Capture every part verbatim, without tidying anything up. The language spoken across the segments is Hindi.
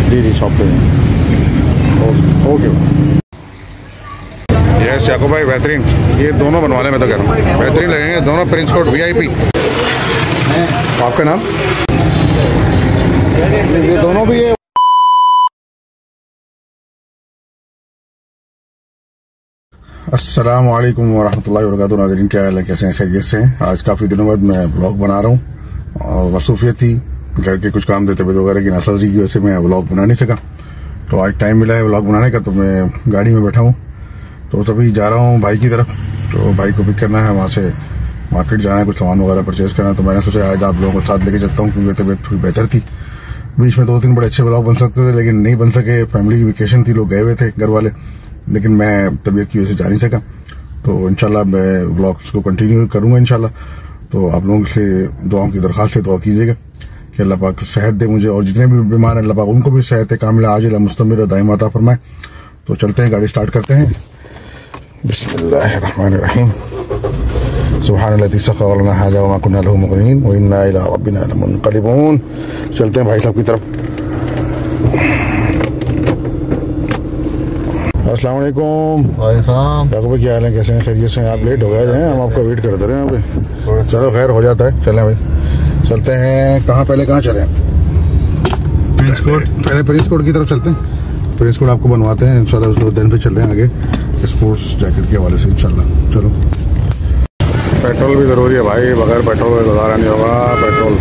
जी जी शॉप पे ओके। यस याकूब भाई बेहतरीन, ये दोनों बनवाने में तो कह रहा हूँ बेहतरीन लगेंगे दोनों। Prince coat V I P. आपका नाम? ये दोनों भी है। अस्सलाम वालेकुम वरहमतुल्लाहि वबरकातुहू। नाज़रीन क्या हाल है, कैसे हैं, खैरियत से हैं? आज काफ़ी दिनों बाद मैं ब्लॉग बना रहा हूँ और मसरूफियत थी, घर के कुछ काम थे, तबीयत वगैरह की नासाजी की वजह से मैं ब्लॉग बना नहीं सका। तो आज टाइम मिला है ब्लॉग बनाने का, तो मैं गाड़ी में बैठा हूँ, तो तभी जा रहा हूँ भाई की तरफ। तो भाई को पिक करना है, वहाँ से मार्केट जाना है, कुछ सामान वगैरह परचेज करना है। तो मैंने सोचा आज आप लोगों को साथ लेके चलता हूँ, क्योंकि तबीयत थोड़ी बेहतर थी। बीच में दो तीन बड़े अच्छे ब्लॉग बन सकते थे, लेकिन नहीं बन सके। फैमिली की वेकेशन थी, लोग गए हुए थे घर वाले, लेकिन मैं तबीयत की वजह से जा नहीं सका। तो इंशाल्लाह मैं ब्लॉग्स को कंटिन्यू करूंगा इंशाल्लाह। तो आप लोगों से दुआओं की दरखास्त है, दुआ कीजिएगा कि अल्लाह पाक सेहत दे मुझे, और जितने भी बीमार हैं अल्लाह पाक उनको भी सेहत कामिला आजिला मुस्तमिर दाइम अता फरमाए। तो चलते हैं, गाड़ी स्टार्ट करते हैं। बिस्मिल्लाहिर्रहमानिर्रहीम। सुब्हानल्लाज़ी सख़्ख़र लना हाज़ा वमा कुन्ना लहू मुक़रिनीन व इन्ना इला रब्बिना लमुनक़लिबून। चलते हैं भाई साहब की तरफ। अस्सलाम वालेकुम। याकूब भाई क्या हाल है, कैसे हैं, खैरियत से हैं? आप लेट हो गए हैं, हम आपका वेट करते रहे यहाँ पे। चलो खैर हो जाता है, चलें भाई चलते हैं। कहाँ पहले कहाँ चले? Prince coat. पहले प्रिंस कोट की तरफ चलते हैं, प्रिंस कोट आपको बनवाते हैं इंशाल्लाह। उसको दिन पे चलते हैं आगे स्पोर्ट्स जैकेट के हवाले से इंशाल्लाह। चलो, पेट्रोल भी ज़रूरी है भाई, बगैर पेट्रोल का गुजारा नहीं होगा। पेट्रोल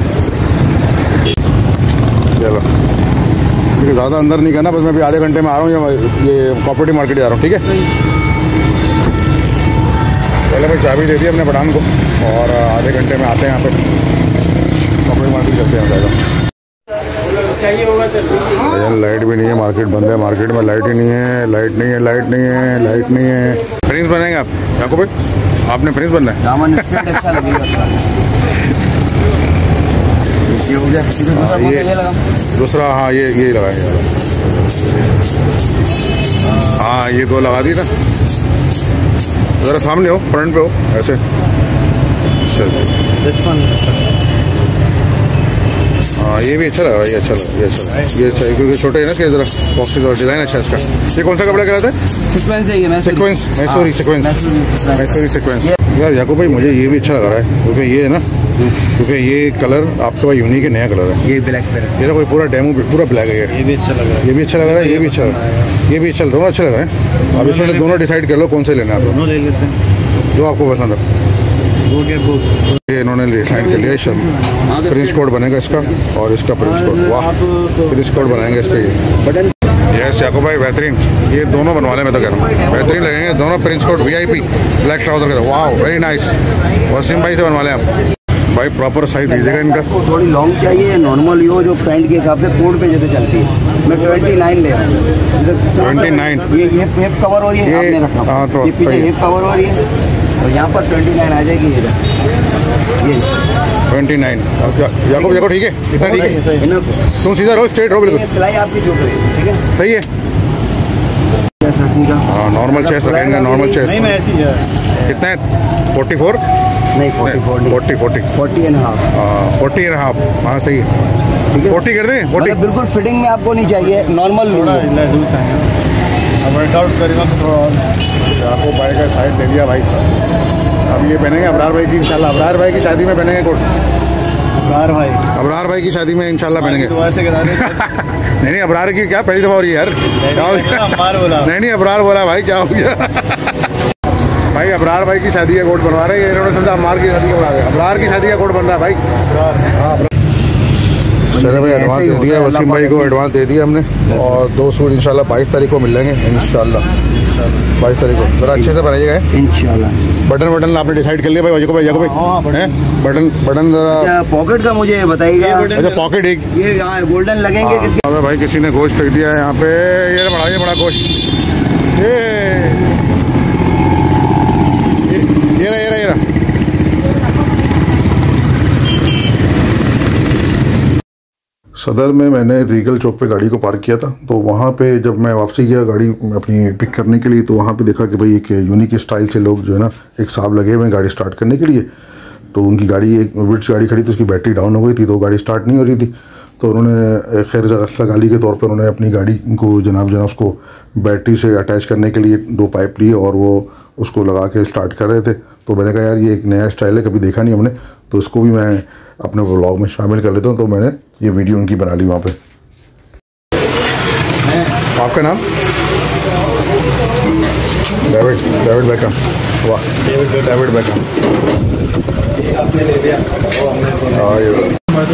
चलो, क्योंकि ज़्यादा अंदर नहीं करना, बस मैं भी आधे घंटे में आ रहा हूँ, ये कॉपरेटिव मार्केट जा रहा हूँ, ठीक है। पहले मैं चाबी दे दी अपने पठान को, और आधे घंटे में आते हैं यहाँ पे कॉपरेटिव मार्केट चलते हैं जाएगा। चाहिए होगा तो लाइट भी नहीं है, मार्केट बंद है, मार्केट में लाइट ही नहीं है, लाइट नहीं है, लाइट नहीं है, लाइट नहीं है। प्रिंस बनेंगे आप याकूब भाई? आपने प्रिंस बनना है? ये हो गया, ये दूसरा, हाँ ये यही लगाएंगे। हाँ ये दो लगा दी ना, जरा सामने हो, फ्रंट पे हो ऐसे। हाँ ये भी अच्छा लगा, ये अच्छा लगा, ये अच्छा लगा, ये अच्छा है, क्योंकि छोटे है ना, इसके जरा बॉक्सेस और डिजाइन अच्छा है इसका। ये कौन सा कपड़ा कहलाता है? सीक्वेंस है ये, sequence, Mysuri sequence, Mysuri sequence. यार याकूब भाई मुझे ये भी अच्छा लग रहा है, क्योंकि ये है ना, क्योंकि ये कलर आपके पास यूनिक है, नया कलर है। ये ब्लैक कलर, ये ना कोई पूरा डेमो पूरा ब्लैक है। ये भी अच्छा लग रहा है, ये भी अच्छा लग रहा है, ये भी अच्छा लग रहा है, ये भी अच्छा, दोनों अच्छे लग रहे हैं। अब इसमें दोनों डिसाइड कर लो कौन से लेना है, आप दोनों ले लेते हैं जो आपको पसंद है। ये इन्होंने डिसाइड कर लिया, शर्ट प्रिंस कोड बनेगा इसका, और इसका प्रिंस कोड, वाह प्रिंस कोड बनाएंगे इस पर। यस याकूब भाई बेहतरीन, ये दोनों बनवाने में तो कह रहा हूँ बेहतरीन लगेंगे दोनों। Prince code V I P black trouser का, वाह वेरी नाइस। वसीम भाई से बनवा लें आप भाई, प्रॉपर साइज दीजिएगा इनका। थोड़ी लॉन्ग चाहिए, नॉर्मल यो जो पैंट के हिसाब से कोड पे जैसे चलती है। मैं ट्वेंटी नाइन ले रहा हूँ। ट्वेंटी नाइन ये हिप हिप कवर हो रही है, आपने रखा। हाँ तो ये पीछे हिप कवर हो रही है, और यहाँ पर ट्वेंटी नाइन आ जाएगी। ये ट्वेंटी नाइन याकूब देखो, ठीक है इतना ठीक है, तुम सीधा रहो, स्ट्रेट रहो, बिल्कुल सिलाई आपकी जो है, ठीक है, सही है। हाँ नॉर्मल चेस्ट रखेंगे, नॉर्मल चेस्ट कितना है? फोर्टी फोर नहीं, forty four forty forty forty and half. हाँ फोर्टी एंड हाफ, हाँ सही है, फोर्टी कर दें। फोर्टी बिल्कुल फिटिंग में आपको नहीं चाहिए, नॉर्मल वर्कआउट करेगा तो थोड़ा आपको भाई का साइड दे दिया भाई। अब ये पहनेंगे अबरार भाई की इंशाल्लाह, अबरार भाई की शादी में पहनेंगे कोट। अबरार भाई अबरार भाई की शादी में इंशाल्लाह पहनेंगे। नहीं नहीं अबरार की क्या पहली दफा हो रही है यार, क्या हो गया? नहीं नहीं अबरार बोला भाई, क्या हो गया? भाई अबरार भाई की शादी का कोट बनवा रहे हैं, इन्होंने समझा अमार की शादी का बना रहे हैं। अबरार की शादी का कोट बन रहा है भाई। चले भाई एडवांस दे दिया वसीम भाई को, एडवांस दे दिया हमने, और दो सूट इंशाल्लाह बाईस तारीख को मिल जाएंगे इंशाल्लाह। बाईस तारीख को जरा अच्छे से बनाइएगा इंशाल्लाह। बटन बटन आपने डिसाइड कर लिया भाई? को भाई जाको भाई बटन बटन जरा पॉकेट का मुझे बताइएगा। अच्छा पॉकेट एक ये यहाँ गोल्डन लगेंगे किसके? भाई किसी ने गोश्त फेंक दिया है यहाँ पे, ये बड़ा ये बड़ा गोश्त, ये ये रहा ये रहा ये रहा। सदर में मैंने रीगल चौक पे गाड़ी को पार्क किया था, तो वहाँ पे जब मैं वापसी गया गाड़ी अपनी पिक करने के लिए, तो वहाँ पे देखा कि भाई एक यूनिक स्टाइल से लोग जो है ना एक साहब लगे हुए हैं गाड़ी स्टार्ट करने के लिए। तो उनकी गाड़ी एक विट्स गाड़ी खड़ी थी, उसकी बैटरी डाउन हो गई थी, तो गाड़ी स्टार्ट नहीं हो रही थी। तो उन्होंने खैर सगाली के तौर पर उन्होंने अपनी गाड़ी को जनाब जनाब उसको बैटरी से अटैच करने के लिए दो पाइप लिए और वो उसको लगा के स्टार्ट कर रहे थे। तो मैंने कहा यार ये एक नया स्टाइल है, कभी देखा नहीं हमने, तो इसको भी मैं अपने व्लॉग में शामिल कर लेता हूँ। तो मैंने ये वीडियो उनकी बना ली वहाँ पे। आपका नाम? David David Beckham. वाह, डेविड डेविड बेकहम। आपने ले लिया? हाँ ये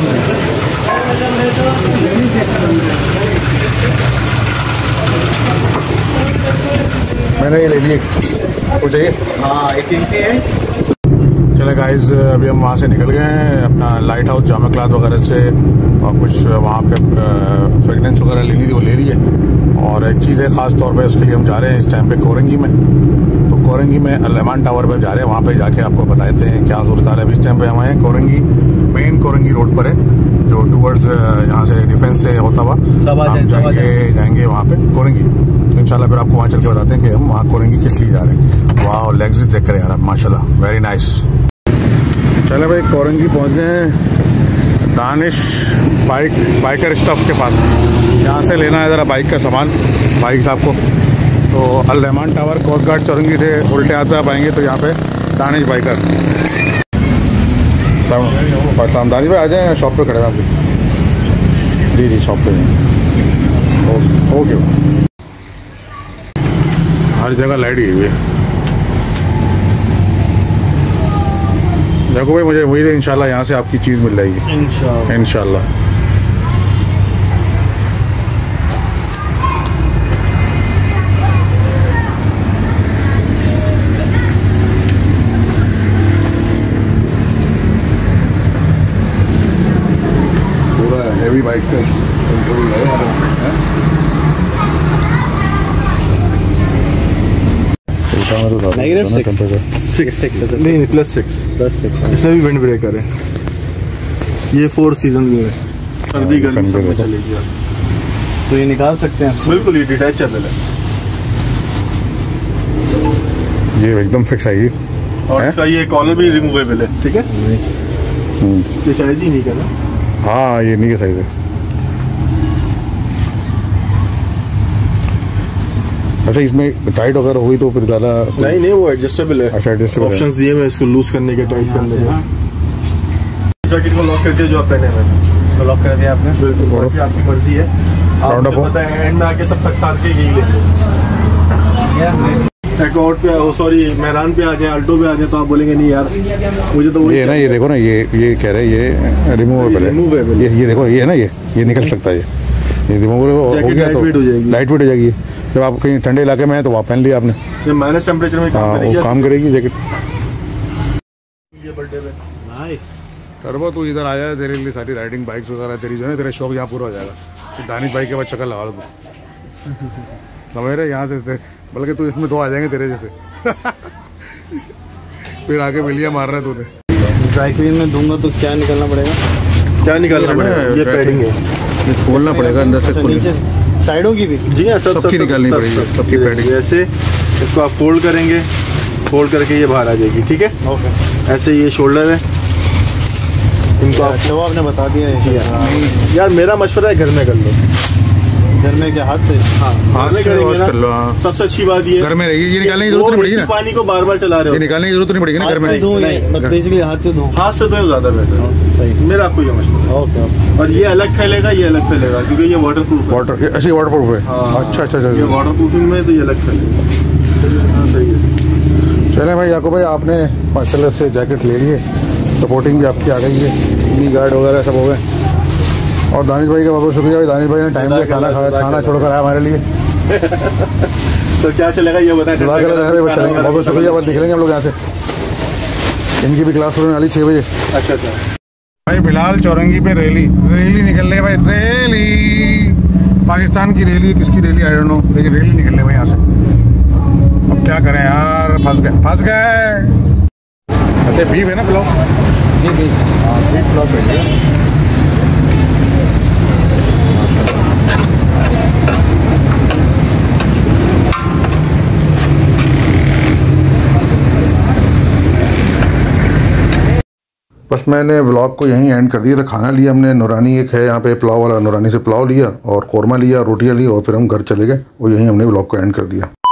मैंने ये ले ली। कुछ चाहिए? हाँ एक इनकी है। चले गाइस, अभी हम वहाँ से निकल गए हैं अपना लाइट हाउस जामा क्लाथ वगैरह से, और कुछ वहाँ पे फ्रेगनेंस वगैरह लेनी थी वो ले रही है। और एक चीज़ है ख़ास तौर पे, उसके लिए हम जा रहे हैं इस टाइम पे कोरंगी में। तो कोरंगी में अल-रहमान टावर पे जा रहे हैं, वहाँ पे जाके आपको बताते हैं क्या सूरत हाल है। इस टाइम पे हम आए कोरंगी, मेन कोरंगी रोड पर है जो टूवर्ड्स यहाँ से डिफेंस से होता हुआ हम जाएंगे जाएंगे वहाँ पे कोरंगी। तो इंशाल्लाह फिर आपको वहाँ चल के बताते हैं कि हम वहाँ कोरंगी किस लिए जा रहे हैं। वाह, लेग्स चेक करें यार आप, माशाल्लाह वेरी नाइस। चले भाई, कोरंगी पहुँच गए हैं दानिश बाइक बाइकर स्टॉप के पास। यहाँ से लेना है ज़रा बाइक का सामान बाइक साहब को। तो Al-Rahman tower coast guard Chowrangi से उल्टे हाथ पे आप आएंगे तो यहाँ पे दानिश बाइकर। दानिश भाई आ जाए, शॉप पे खड़े हैं आपकी? जी जी शॉप पे ओके ओके। हर जगह लाइट गई हुई है। देखो भाई, मुझे उम्मीद है इंशाल्लाह यहाँ से आपकी चीज़ मिल जाएगी इंशाल्लाह इंशाल्लाह। पूरा हैवी बाइक का कंट्रोल है। सिक्स सिक्स नहीं प्लस सिक्स प्लस सिक्स इसमें भी विंड ब्रेकर है। ये फोर सीजन में है, सर्दी गर्मी सब में चलेगी। तो ये निकाल सकते हैं बिल्कुल, ये डिटैचेबल है, ये एकदम फिक्स आएगी। और इसका ये कॉलर भी रिमूवेबल है। ठीक है, ये साइज ही नहीं करना। हाँ ये नहीं का साइज है। अच्छा, इसमें टाइट वगैरह हुई तो फिर ज़्यादा नहीं नहीं वो एडजस्टेबल है। अच्छा, एडजस्टेबल ऑप्शंस दिए हुए इसको लूज करने के, टाइट करने के। जैकेट को लॉक करके जो आप पहने हुए तो लॉक कर दिया आपने, बिल्कुल बाकी आपकी मर्जी है। आपको पता है एंड में आके सब तक साथ के यही लेंगे। एकॉर्ड पे ओ सॉरी मेहरान पे आ जाए, अल्टो पे आ जाए तो आप बोलेंगे नहीं यार मुझे तो ये ना, ये देखो ना, ये ये कह रहे हैं ये रिमूवेबल है। रिमूवेबल ये ये देखो, ये है ना, ये ये निकल सकता है। ये रिमूवेबल हो गया तो लाइट वेट हो जाएगी। जब आप कहीं ठंडे इलाके में है तो वहाँ पहन लिया आपने, ये माइनस टेम्परेचर में काम करेगी, वो काम करेगी जैकेट। ये बर्थडे पे नाइस। टर्बो तू इधर आया है, तेरे लिए सारी राइडिंग बाइक्स वगैरह तेरी जो है, तेरा शौक यहाँ पूरा हो जाएगा। दानिश बाइक के बाद चक्कर लगा लो तू, समझ रहे? यहाँ से बल्कि तू इसमें दो आ जाएंगे तेरे जैसे। फिर आके मिलिया मार रहा है तूने। ड्राई क्लीन में दूंगा तो क्या निकलना पड़ेगा? क्या निकलना पड़ेगा? ये पैडिंग है, ये खोलना पड़ेगा अंदर से, नीचे साइडों की भी। जी हाँ, सब सबकी निकालनी पड़ेगी, सबकी पैडिंग। ऐसे इसको आप फोल्ड करेंगे, फोल्ड करके ये बाहर आ जाएगी। ठीक है, ओके। ऐसे ये शोल्डर है, इनको आप वो आपने बता दिया है। यार मेरा मशवरा है घर में कर लो, घर में क्या हाथ से? हाँ हाथ में करेंगे ना, कर लो। हाँ सबसे अच्छी बात ये घर में रहेगी, ये निकालने की जरूरत नहीं पड़ेगी ना, पानी को बार बार चला रहे हो, ये निकालने की जरूरत नहीं पड़ेगी ना घर में। बेसिकली हाथ से धो, हाथ से धो ज्यादा बेहतर। सही, मेरा आपको ये मशवरा। ओके। और ये अलग फैलेगा, ये अलग फैलेगा क्योंकि ये वाटर प्रूफ है। वाटर ऐसे वाटर प्रूफ है। अच्छा अच्छा अच्छा, ये वाटर प्रूफिंग में तो ये अलग फैलेगा। सही है। चले भाई याकूब भाई, आपने माशाल्लाह से जैकेट ले लिए, सपोर्टिंग भी आपकी आ गई है, नी गार्ड वगैरह सब हो गए। और दानिश भाई का बहुत शुक्रिया भाई, दानिश भाई ने टाइम से खाना खाया, खाना छोड़कर आया हमारे लिए। तो क्या चलेगा ये बताएं। चलेंगे, बहुत शुक्रिया, बस निकलेंगे हम लोग यहाँ से। इनकी भी क्लास होने वाली छः बजे। अच्छा अच्छा भाई फिलहाल चौरंगी पे रैली रैली निकल रही है भाई, रैली पाकिस्तान की रैली, किसकी रैली आई डोंट नो, लेकिन रैली निकल रही है भाई यहाँ से। अब क्या करें यार, फंस गए फंस गए। अच्छा बीफ है ना पुलाव? जी जी हाँ बीफ पुलाव चाहिए। बस मैंने व्लॉग को यहीं एंड कर दिया था। खाना लिया हमने, नूरानी एक है यहाँ पे पुलाव वाला, नूरानी से पुलाव लिया और कौरमा लिया, रोटियाँ ली और फिर हम घर चले गए और यहीं हमने व्लॉग को एंड कर दिया।